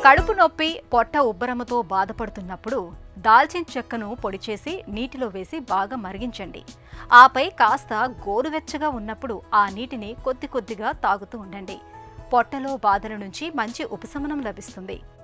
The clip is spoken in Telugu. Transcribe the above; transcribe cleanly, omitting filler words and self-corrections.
కడుపు నొప్పి, పొట్ట ఉబ్బరముతో బాధపడుతున్నప్పుడు దాల్చిన చెక్కను పొడి చేసి నీటిలో వేసి బాగా మరిగించండి. ఆపై కాస్త గోరువెచ్చగా ఉన్నప్పుడు ఆ నీటిని కొద్ది కొద్దిగా తాగుతూ ఉండండి. పొట్టలో బాధల నుంచి మంచి ఉపశమనం లభిస్తుంది.